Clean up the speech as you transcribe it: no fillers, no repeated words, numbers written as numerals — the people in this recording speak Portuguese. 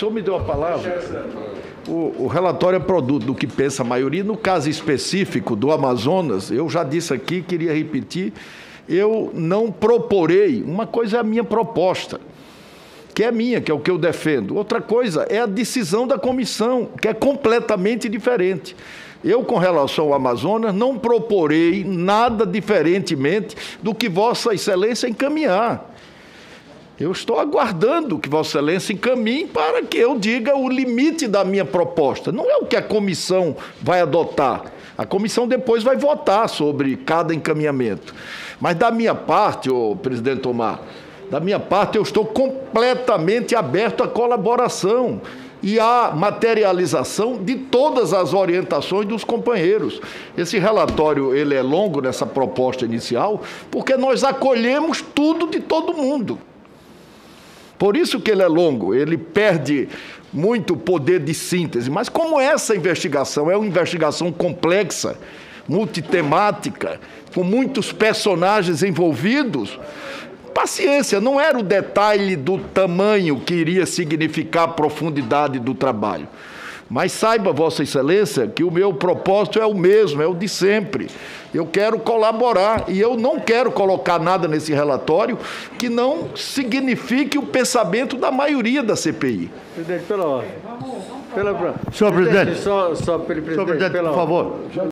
senhor me deu a palavra. O relatório é produto do que pensa a maioria. No caso específico do Amazonas, eu já disse aqui, queria repetir, eu não proporei. Uma coisa é a minha proposta, que é minha, que é o que eu defendo. Outra coisa é a decisão da comissão, que é completamente diferente. Eu, com relação ao Amazonas, não proporei nada diferentemente do que Vossa Excelência encaminhar. Eu estou aguardando que Vossa Excelência encaminhe para que eu diga o limite da minha proposta. Não é o que a comissão vai adotar. A comissão depois vai votar sobre cada encaminhamento. Mas da minha parte, presidente Omar, da minha parte eu estou completamente aberto à colaboração e à materialização de todas as orientações dos companheiros. Esse relatório ele é longo nessa proposta inicial, porque nós acolhemos tudo de todo mundo. Por isso que ele é longo, ele perde muito poder de síntese. Mas como essa investigação é uma investigação complexa, multitemática, com muitos personagens envolvidos, paciência, não era o detalhe do tamanho que iria significar a profundidade do trabalho. Mas saiba, Vossa Excelência, que o meu propósito é o mesmo, é o de sempre. Eu quero colaborar e eu não quero colocar nada nesse relatório que não signifique o pensamento da maioria da CPI. Presidente, pela ordem. Senhor presidente. Só pelo presidente, Senhor presidente, por favor.